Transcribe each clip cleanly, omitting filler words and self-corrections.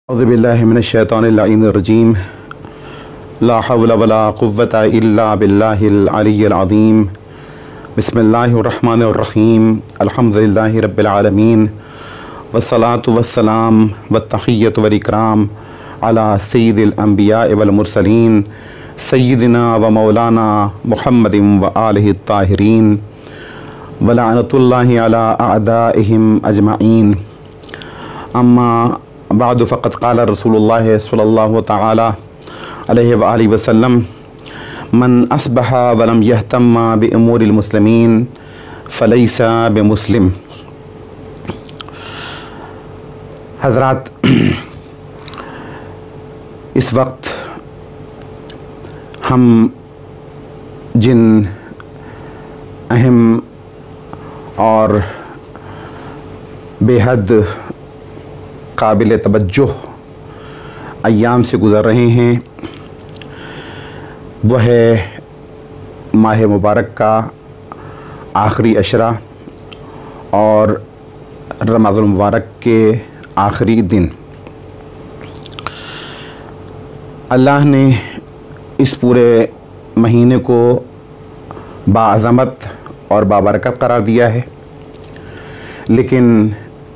औज़ुबिल्लाहि मिनश्शैतानिर्रजीम ला हव्ला वला कुव्वता इल्ला बिल्लाहिल अलिय्यिल अज़ीम बिस्मिल्लाहिर्रहमानिर्रहीम अल्हम्दुलिल्लाहि रब्बिल आलमीन वस्सलातु वस्सलाम वत्तहिय्यतु वल इकराम अला सय्यिदिल अंबिया वल मुरसलीन सय्यिदिना व मौलाना मुहम्मदिन व आलिहि ताहिरीन व लअनतुल्लाहि अला अअदाइहिम अजमईन। अम्मा बाद फ़क़त क़ाल रसूलुल्लाह सल्लल्लाहु तआला अलैहि व आलिहि वसल्लम मन अस्बहा वलम यहतम्मा बि उमूरिल मुस्लिमीन फ़लैसा बिमुस्लिम। हज़रात, इस वक्त हम जिन अहम और बेहद काबिल तवज्जुह अय्याम से गुज़र रहे हैं, वह है माह मुबारक का आखिरी अशरा और रमज़ानुल मुबारक के आखिरी दिन। अल्लाह ने इस पूरे महीने को बाअज़मत और बाबरकत करार दिया है, लेकिन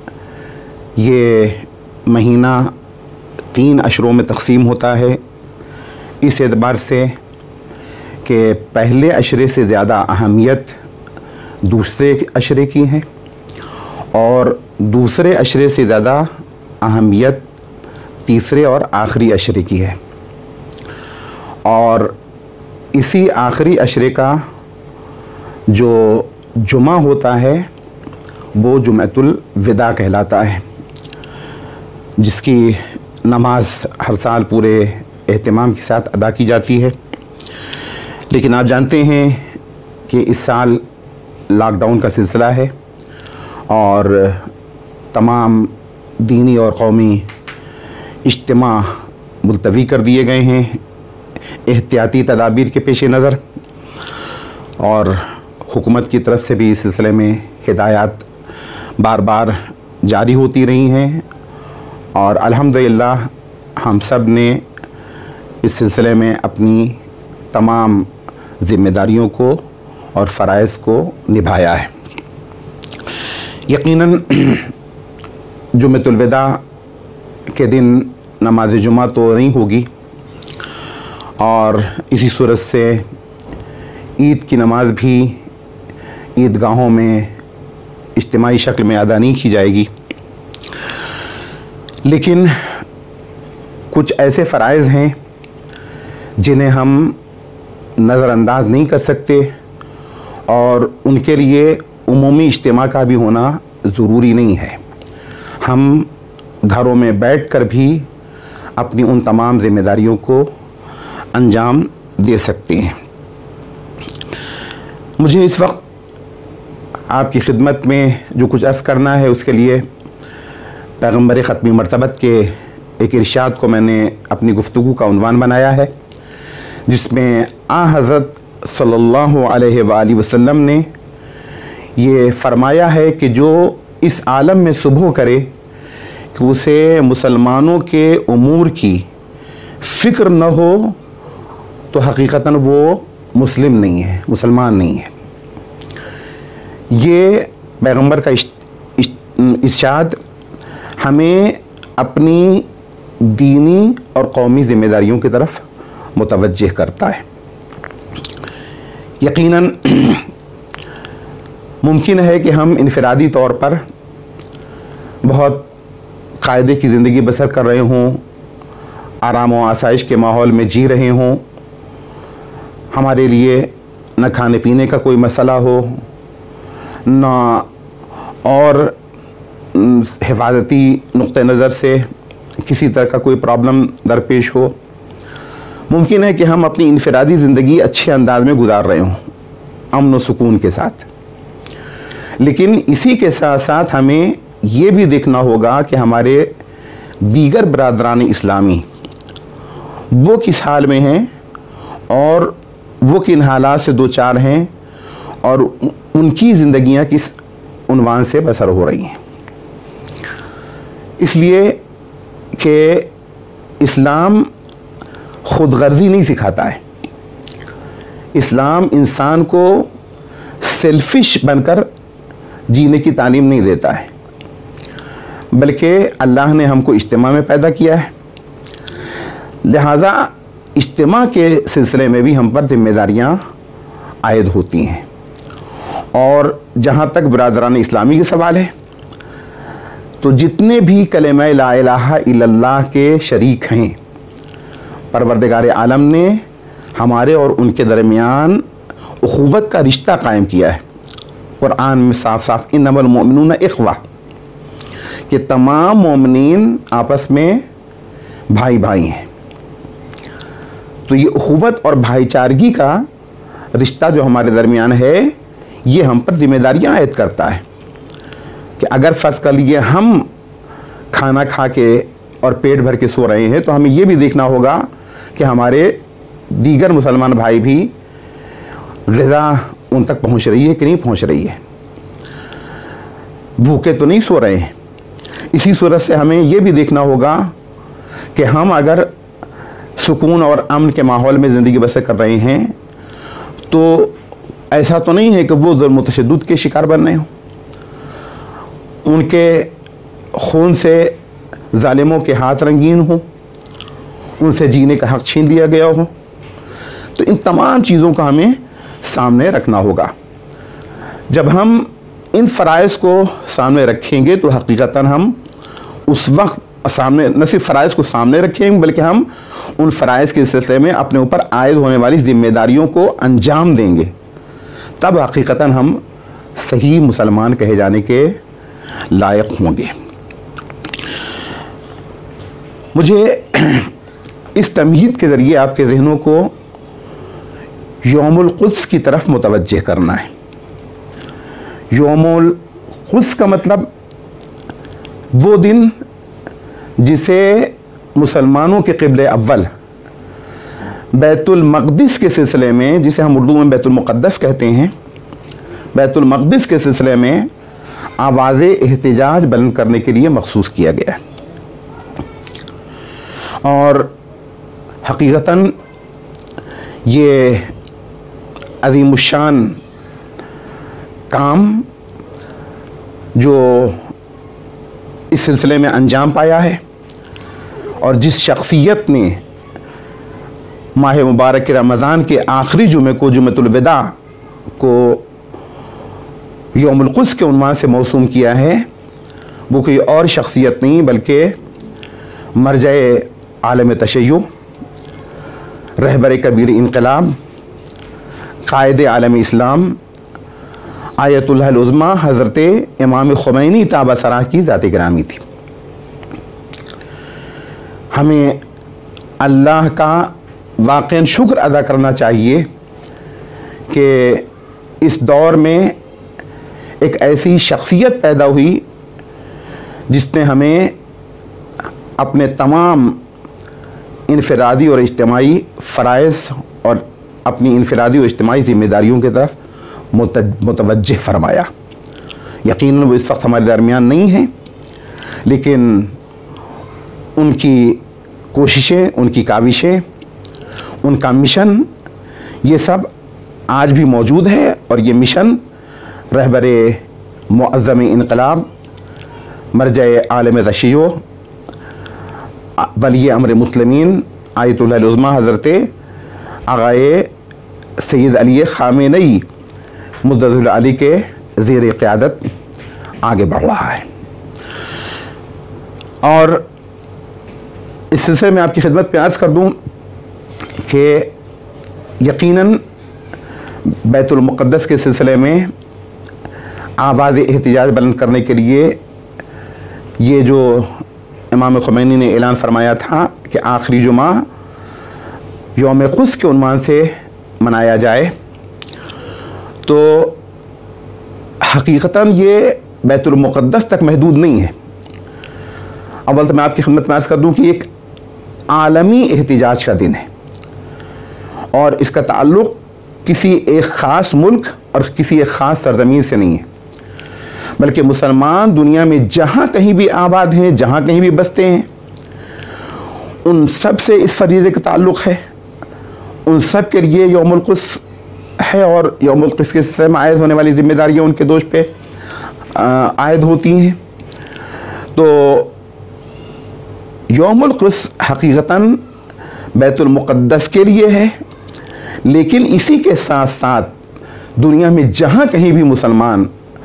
ये महीना 3 अशरों में तक़सीम होता है, इस एतबार से कि पहले अशरे से ज़्यादा अहमियत दूसरे अशरे की है और दूसरे अशरे से ज़्यादा अहमियत तीसरे और आखिरी अशरे की है। और इसी आखिरी अशरे का जो जुमा होता है वो जुमअतुल विदा कहलाता है, जिसकी नमाज हर साल पूरे एहतिमाम के साथ अदा की जाती है। लेकिन आप जानते हैं कि इस साल लॉकडाउन का सिलसिला है और तमाम दीनी और कौमी इज्तिमा मुलतवी कर दिए गए हैं एहतियाती तदाबीर के पेश नज़र, और हुकूमत की तरफ से भी इस सिलसिले में हिदायत बार बार जारी होती रही हैं और अल्हम्दुलिल्लाह हम सब ने इस सिलसिले में अपनी तमाम ज़िम्मेदारियों को और फ़राइज़ को निभाया है। यकीनन जुम्मतुल विदा के दिन नमाज जुमा तो नहीं होगी और इसी सूरत से ईद की नमाज़ भी ईदगाहों में इज्तिमाई शक्ल में अदा नहीं की जाएगी, लेकिन कुछ ऐसे फ़राइज़ हैं जिन्हें हम नज़रअंदाज नहीं कर सकते और उनके लिए उमूमी इज्तिमा का भी होना ज़रूरी नहीं है। हम घरों में बैठकर भी अपनी उन तमाम ज़िम्मेदारियों को अंजाम दे सकते हैं। मुझे इस वक्त आपकी खिदमत में जो कुछ अर्ज़ करना है उसके लिए पैगम्बर ख़त्मी मरतबत के एक इरशाद को मैंने अपनी गुफ्तगू का उन्वान बनाया है, जिसमें हज़रत सल्लल्लाहु अलैहि वालैहि वसल्लम ने ये फ़रमाया है कि जो इस आलम में सुबह करे कि उसे मुसलमानों के उमूर की फ़िक्र न हो तो हकीकतन वो मुस्लिम नहीं है, मुसलमान नहीं है। ये पैगम्बर का इरशाद हमें अपनी दीनी और कौमी ज़िम्मेदारियों की तरफ मुतवज्जे करता है। यकीनन मुमकिन है कि हम इनफरादी तौर पर बहुत कायदे की ज़िंदगी बसर कर रहे हों, आराम व आसाइश के माहौल में जी रहे हों, हमारे लिए न खाने पीने का कोई मसला हो, न और हिफाजती नुक्ते नज़र से किसी तरह का कोई प्रॉब्लम दरपेश हो। मुमकिन है कि हम अपनी इनफरादी ज़िंदगी अच्छे अंदाज में गुजार रहे हों, अमन व सुकून के साथ, लेकिन इसी के साथ साथ हमें ये भी देखना होगा कि हमारे दीगर बरादरान इस्लामी वो किस हाल में हैं और वो किन हालात से दो चार हैं और उनकी ज़िंदगियाँ किस उन्वान से बसर हो रही हैं। इसलिए कि इस्लाम खुद गर्जी नहीं सिखाता है। इस्लाम इंसान को सेल्फिश बनकर जीने की तालीम नहीं देता है, बल्कि अल्लाह ने हमको इज्तिमा में पैदा किया है, लिहाजा इज्तिमा के सिलसिले में भी हम पर जिम्मेदारियाँ आयद होती हैं। और जहाँ तक बिरादरान इस्लामी के सवाल है, तो जितने भी कलेमा ला इलाहा इल्लल्लाह के शरीक हैं, परवरदिगार आलम ने हमारे और उनके दरमियान उखुवत का रिश्ता कायम किया है। कुरान में साफ साफ इन्नमल मोमिनून इख्वा, कि तमाम मोमिनीन आपस में भाई भाई हैं। तो ये उखुवत और भाईचारगी का रिश्ता जो हमारे दरमियान है, ये हम पर जिम्मेदारियाँ आयद करता है कि अगर फ़र्ज़ कर लीजिए हम खाना खा के और पेट भर के सो रहे हैं, तो हमें ये भी देखना होगा कि हमारे दीगर मुसलमान भाई भी ग़िज़ा उन तक पहुंच रही है कि नहीं पहुंच रही है, भूखे तो नहीं सो रहे हैं। इसी सूरत से हमें ये भी देखना होगा कि हम अगर सुकून और अमन के माहौल में ज़िंदगी बसर कर रहे हैं, तो ऐसा तो नहीं है कि वो ज़ुल्म तशद्दुद के शिकार बन रहे हों, उनके खून से जालिमों के हाथ रंगीन हों, उनसे जीने का हक़ छीन लिया गया हो। तो इन तमाम चीज़ों का हमें सामने रखना होगा। जब हम इन फ़राइज़ को सामने रखेंगे, तो हकीकतन हम उस वक्त सामने न सिर्फ फ़राइज़ को सामने रखेंगे, बल्कि हम उन फ़राइज़ के सिलसिले में अपने ऊपर आयद होने वाली ज़िम्मेदारियों को अंजाम देंगे। तब हकीकतन हम सही मुसलमान कहे जाने के लायक होंगे। मुझे इस तमहीद के ज़रिए आपके ज़हनों को यौमुल क़ुद्स की तरफ मुतवज्जे करना है। यौमुल क़ुद्स का मतलब वो दिन जिसे मुसलमानों के क़िब्ले अव्वल बैतुल मक़दिस के सिलसिले में, जिसे हम उर्दू में बैतुल मुक़द्दस कहते हैं, बैतुल मक़दिस के सिलसिले में आवाज़ एहतिजाज बुलंद करने के लिए मखसूस किया गया है। और हकीकतन ये अज़ीमुश्शान काम जो इस सिलसिले में अंजाम पाया है, और जिस शख्सियत ने माह मुबारक के रमज़ान के आखिरी जुमे को जुमतुल विदा को यौमुल क़ुद्स के उन्वान से मौसूम किया है, वो कोई और शख्सियत नहीं बल्कि मरजाए आलम तशय्युअ, रहबर कबीर इनक़लाब, क़ायद आलम इस्लाम, आयतुल्लाह उज़्मा हज़रत इमाम ख़ुमैनी ताबा सराह की ज़ात गिरामी थी। हमें अल्लाह का वाक़ईन शुक्र अदा करना चाहिए कि इस दौर में एक ऐसी शख्सियत पैदा हुई जिसने हमें अपने तमाम इनफरादी और इज्तिमाई फ़राइज़ और अपनी इनफरादी और इज्तिमाई ज़िम्मेदारियों की तरफ मुतवज्जे फरमाया। यकीनन वो इस वक्त हमारे दरमियान नहीं हैं, लेकिन उनकी कोशिशें, उनकी काविशें, उनका मिशन, ये सब आज भी मौजूद है। और ये मिशन रहबर मुअज़्ज़म इनक़लाब, मरजाए आलम तशय्युअ, वली अमर मुस्लिमीन आयतुल्लाह उज़्मा हज़रत आग़ाए सैयद अली ख़ामेनी मुद्दतुल अली के ज़ेर क़यादत आगे बढ़ रहा है। और इस सिलसिले में आपकी खिदमत पे अर्ज़ कर दूँ कि यकीनन बैतुल मुक़द्दस के सिलसिले में आवाज़ एहतिजाज बुलंद करने के लिए ये जो इमाम ख़ुमैनी ने ऐलान फरमाया था कि आखिरी जुमा यौम क़ुद्स के उन्वान से मनाया जाए, तो हकीकतन ये बैतुल मुक़द्दस तक महदूद नहीं है। अव्वल तो मैं आपकी खिदमत में अर्ज़ कर दूँ कि एक आलमी एहतिजाज का दिन है, और इसका ताल्लुक़ किसी एक ख़ास मुल्क और किसी एक ख़ास सरज़मीन से नहीं है, बल्कि मुसलमान दुनिया में जहाँ कहीं भी आबाद हैं, जहाँ कहीं भी बसते हैं, उन सब से इस फरीज़े का ताल्लुक़ है, उन सब के लिए यौमुल क़ुद्स है और यौमुल क़ुद्स के सिलसिले में आयद होने वाली ज़िम्मेदारियाँ उनके दोष पे आयद होती हैं। तो यौमुल क़ुद्स हकीकतन बैतुल मुक़द्दस के लिए है, लेकिन इसी के साथ साथ दुनिया में जहाँ कहीं भी मुसलमान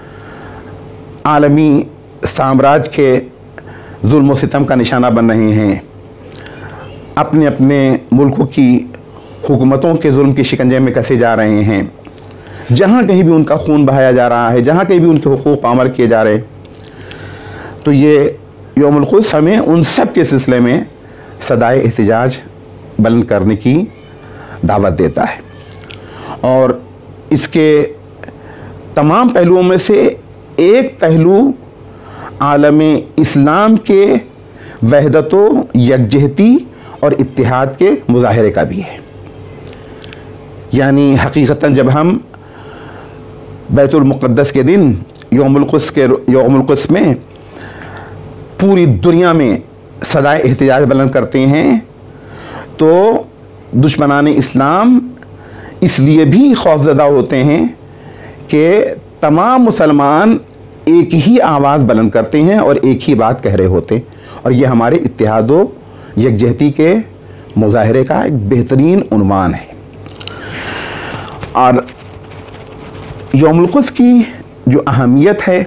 आलमी साम्राज्य के जुल्म व सितम का निशाना बन रहे हैं, अपने अपने मुल्कों की हुकूमतों के जुल्म के शिकंजे में कसे जा रहे हैं, जहाँ कहीं भी उनका खून बहाया जा रहा है, जहाँ कहीं भी उनके हुकूक पामाल किए जा रहे हैं, तो ये यौमुल क़ुद्स हमें उन सब के सिलसिले में सदाए एहतिजाज बुलंद करने की दावत देता है। और इसके तमाम पहलुओं में से एक पहलू आलमे इस्लाम के वहदतो, यकजहती और इत्तिहाद के मुजाहरे का भी है। यानी हकीकतन जब हम बैतुल मुक़द्दस के दिन यौमुल क़ुद्स में पूरी दुनिया में सदाए एहतिजाज बुलंद करते हैं, तो दुश्मनान इस्लाम इसलिए भी खौफज़दा होते हैं कि तमाम मुसलमान एक ही आवाज़ बुलंद करते हैं और एक ही बात कह रहे होते, और ये हमारे इत्तिहाद व यकजहती के मुजाहरे का एक बेहतरीन उन्वान है। और यौमुल क़ुद्स की जो अहमियत है,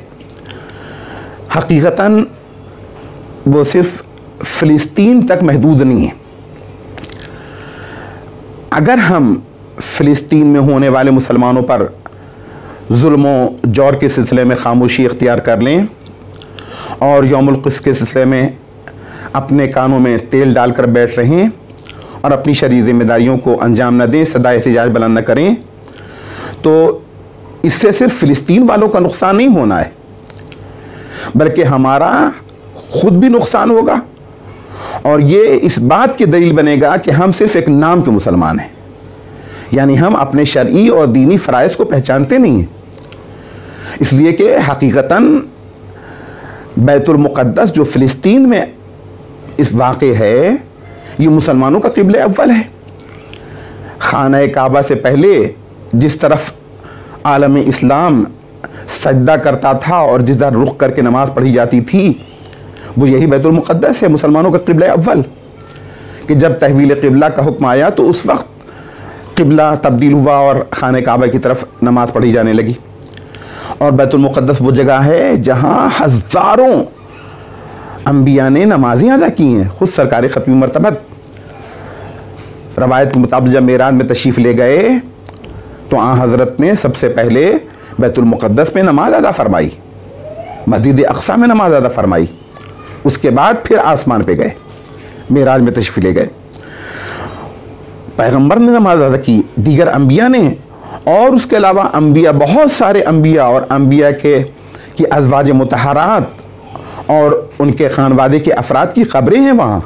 हकीकतन वो सिर्फ फ़िलिस्तीन तक महदूद नहीं है। अगर हम फ़िलिस्तीन में होने वाले मुसलमानों पर जुल्म जौर के सिलसिले में खामोशी इख्तियार कर लें और यौमुल क़ुद्स के सिलसिले में अपने कानों में तेल डालकर बैठ रहें और अपनी शरई ज़िम्मेदारियों को अंजाम न दें, सदा एहतिजाज बुलंद न करें, तो इससे सिर्फ फ़िलिस्तीन वालों का नुकसान नहीं होना है, बल्कि हमारा ख़ुद भी नुकसान होगा। और ये इस बात की दलील बनेगा कि हम सिर्फ एक नाम के मुसलमान हैं, यानी हम अपने शरई और दीनी फ़राइज़ को पहचानते नहीं हैं। इसलिए कि हकीकतन बैतुल मुक़द्दस जो फ़िलिस्तीन में इस वाक़े है, ये मुसलमानों का क़िबला अव्वल है। खाना काबा से पहले जिस तरफ आलम इस्लाम सजदा करता था और जिस तरह रुख करके नमाज़ पढ़ी जाती थी, वो यही बैतुल मुक़द्दस है, मुसलमानों का क़िबला अव्वल। कि जब तहवील क़िबला का हुक्म आया तो उस वक्त क़िबला तब्दील हुआ और खाने काबा की तरफ नमाज़ पढ़ी जाने लगी। और बैतुल मुक़द्दस वो जगह है जहाँ हज़ारों अम्बिया ने नमाज़ें अदा की हैं। ख़ुद सरकार ख़त्मी मरतबत रवायत के मुताबिक जब मेराज में तशरीफ़ ले गए तो हज़रत ने सबसे पहले बैतुल मुक़द्दस में नमाज अदा फरमाई, मस्जिद अक़सा में नमाज अदा फरमाई, उसके बाद फिर आसमान पे गए, मेराज में तशरीफ़ ले गए। पैगंबर ने नमाज अदा की, दीगर अम्बिया ने, और उसके अलावा अम्बिया, बहुत सारे अम्बिया और अम्बिया की अज़वाज मुतहरात और उनके खानवादे के अफराद की क़ब्रें हैं वहाँ।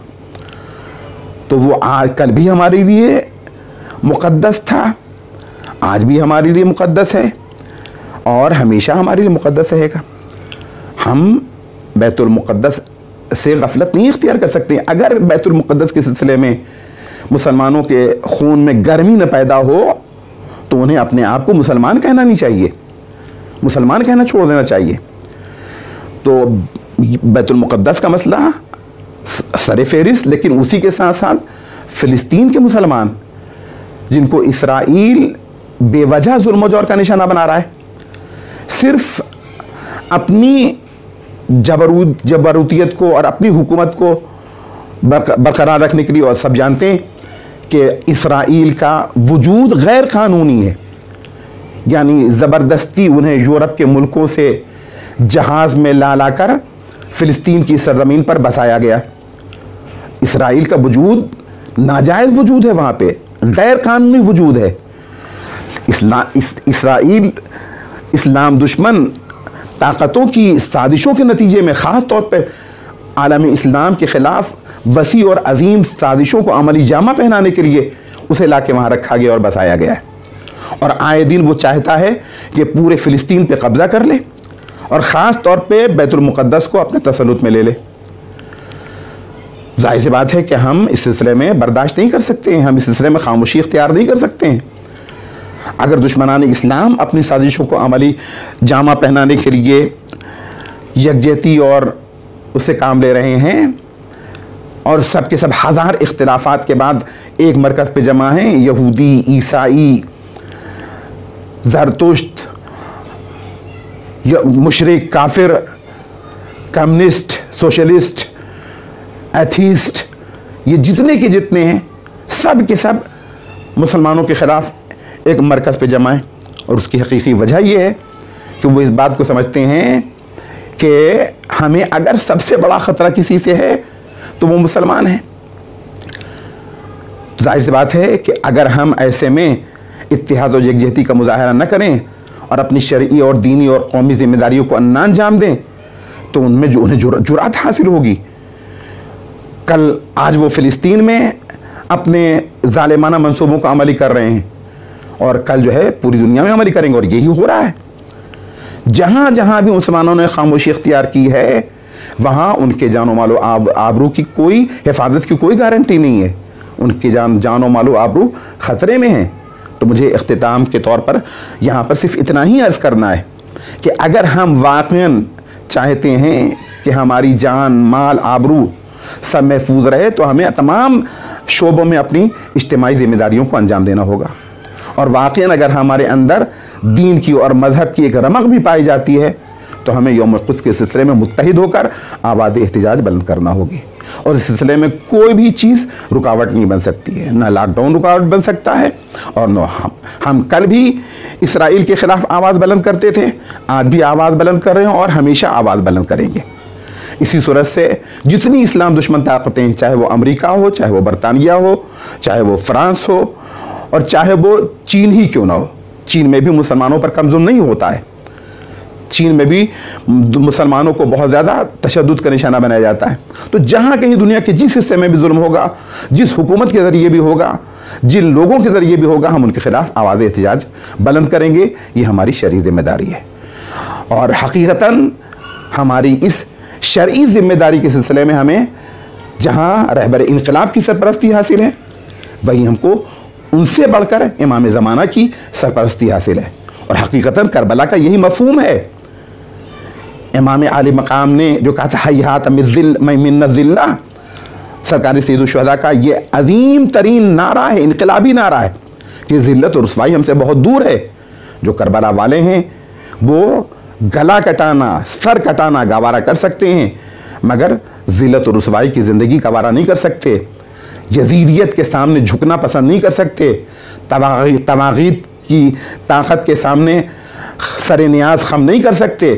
तो वो आज कल भी हमारे लिए मुक़द्दस था, आज भी हमारे लिए मुक़द्दस है और हमेशा हमारे लिए मुक़द्दस रहेगा। हम बैतुल मुक़द्दस से गफलत नहीं इख्तियार कर सकते। अगर बैतुल मुक़द्दस के सिलसिले में मुसलमानों के खून में गर्मी न पैदा हो तो उन्हें अपने आप को मुसलमान कहना नहीं चाहिए, मुसलमान कहना छोड़ देना चाहिए। तो बैतुल मुक़द्दस का मसला सरे फ़हरिस्त, लेकिन उसी के साथ साथ फ़िलिस्तीन के मुसलमान जिनको इसराइल बेवजह जुल्म जौर का निशाना बना रहा है, सिर्फ अपनी जबरूतियत को और अपनी हुकूमत को बरकरार रखने के लिए। और सब जानते हैं कि इसराइल का वजूद गैर कानूनी है, यानी ज़बरदस्ती उन्हें यूरोप के मुल्कों से जहाज़ में ला कर फ़िलिस्तीन की सरज़मीन पर बसाया गया। इसराइल का वजूद नाजायज़ वजूद है, वहाँ पे गैर कानूनी वजूद है। इसराइल इस्लाम दुश्मन ताकतों की साजिशों के नतीजे में ख़ास तौर पर आलम इस्लाम के ख़िलाफ़ वसी और अजीम साजिशों को अमली जामा पहनाने के लिए उसे ला के वहाँ रखा गया और बसाया गया है। और आए दिन वो चाहता है कि पूरे फ़िलिस्तीन पे कब्ज़ा कर ले और ख़ास तौर पे बैतुल मुक़द्दस को अपने तसल्लुत में ले ले। जाहिर सी बात है कि हम इस सिलसिले में बर्दाश्त नहीं कर सकते हैं, हम इस सिलसिले में खामोशी इख्तियार नहीं कर सकते हैं। अगर दुश्मनान इस्लाम अपनी साजिशों को अमली जामा पहनाने के लिए यकजहती और उससे काम ले रहे हैं और सब के सब हज़ार इख्तिलाफात के बाद एक मरकज़ पे जमा हैं, यहूदी, ईसाई, ज़रतुश्त, मुशरिक, काफिर, कम्युनिस्ट, सोशलिस्ट, एथीस्ट, ये जितने के जितने हैं सब के सब मुसलमानों के ख़िलाफ़ एक मरकज़ पे जमा है। और उसकी हकीकी वजह यह है कि वो इस बात को समझते हैं कि हमें अगर सबसे बड़ा ख़तरा किसी से है तो वो मुसलमान हैं। तो जाहिर सी बात है कि अगर हम ऐसे में इत्तेहाद और यकजहती का मुजाहरा न करें और अपनी शरई और दीनी और कौमी ज़िम्मेदारियों को अन्ना अंजाम दें तो उनमें जो उन्हें जुरात हासिल होगी। कल आज वो फ़िलिस्तीन में अपने ज़ालिमाना मंसूबों को अमली कर रहे हैं और कल जो है पूरी दुनिया में अमली करेंगे, और यही हो रहा है। जहाँ जहाँ भी मुसलमानों ने खामोशी इख्तियार की है वहाँ उनके जानो मालो आबरू की कोई हिफाजत की कोई गारंटी नहीं है, उनके जानो मालो आबरू ख़तरे में हैं। तो मुझे इख्तिताम के तौर पर यहाँ पर सिर्फ इतना ही अर्ज़ करना है कि अगर हम वाक़ईन चाहते हैं कि हमारी जान, माल, आबरू सब महफूज रहे तो हमें तमाम शोबों में अपनी इज्तिमाई ज़िम्मेदारियों को अंजाम देना होगा। और वाक़ईन अगर हमारे अंदर दीन की और मज़हब की एक रमक भी पाई जाती है तो हमें यौम क़ुद्स के सिलसिले में मुत्तहिद होकर आवाज़ एहतिजाज बुलंद करना होगी। और इस सिलसिले में कोई भी चीज़ रुकावट नहीं बन सकती है, ना लॉकडाउन रुकावट बन सकता है और न हम कल भी इसराइल के ख़िलाफ़ आवाज़ बुलंद करते थे, आज भी आवाज़ बुलंद कर रहे हैं और हमेशा आवाज़ बुलंद करेंगे। इसी सूरत से जितनी इस्लाम दुश्मन ताकतें हैं, चाहे वो अमेरिका हो, चाहे वो बरतानिया हो, चाहे वो फ्रांस हो और चाहे वो चीन ही क्यों ना हो, चीन में भी मुसलमानों पर कमज़ोर नहीं होता है। चीन में भी मुसलमानों को बहुत ज़्यादा तशद्दुद का निशाना बनाया जाता है। तो जहाँ कहीं दुनिया के जिस हिस्से में भी जुल्म होगा, जिस हुकूमत के ज़रिए भी होगा, जिन लोगों के ज़रिए भी होगा, हम उनके ख़िलाफ़ आवाज़ एहतिजाज बुलंद करेंगे। ये हमारी शरई ज़िम्मेदारी है और हकीकतन हमारी इस शरई ज़िम्मेदारी के सिलसिले में हमें जहाँ रहबर इनकलाब की सरपरस्ती हासिल है वहीं हमको उनसे बढ़कर इमाम ज़माना की सरपरस्ती हासिल है। और हकीकतन करबला का यही मफ़हूम है। इमाम आली मकाम ने जो कहा था हय्यात मिन्नत ज़िल्ला, सरकारी सैयद शुहदा का ये अजीम तरीन नारा है, इनकलाबी नारा है कि ज़िल्लत और रुसवाई हमसे बहुत दूर है। जो करबला वाले हैं वो गला कटाना, सर कटाना गवारा कर सकते हैं मगर ज़िल्लत और रुसवाई की ज़िंदगी गवारा नहीं कर सकते। यजीदियत के सामने झुकना पसंद नहीं कर सकते। तवागीत की ताकत के सामने सरे नियाज खम नहीं कर सकते।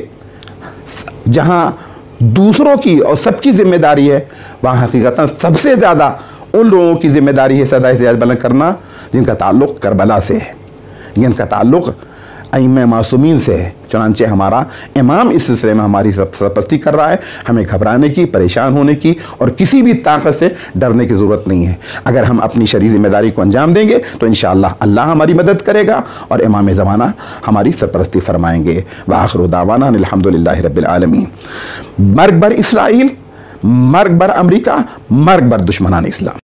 जहाँ दूसरों की और सबकी ज़िम्मेदारी है वहाँ हकीकतन सबसे ज़्यादा उन लोगों की ज़िम्मेदारी है सदा एहतिजाज बुलंद करना जिनका ताल्लुक़ करबला से है, जिनका ताल्लुक़ अइम्मा मासूमीन से है। चुनांचे हमारा इमाम इस सिलसिले में हमारी सरपरस्ती कर रहा है। हमें घबराने की, परेशान होने की और किसी भी ताकत से डरने की ज़रूरत नहीं है। अगर हम अपनी शरई ज़िम्मेदारी को अंजाम देंगे तो इंशाअल्लाह अल्लाह हमारी मदद करेगा और इमाम ज़माना हमारी सरपरस्ती फरमाएंगे। व आखिरु दावाना अल्हम्दुलिल्लाहि रब्बिल आलमीन। मर्ग बर इसराइल, मर्ग बर अमरीका, मर्ग बर दुश्मनान इस्लाम।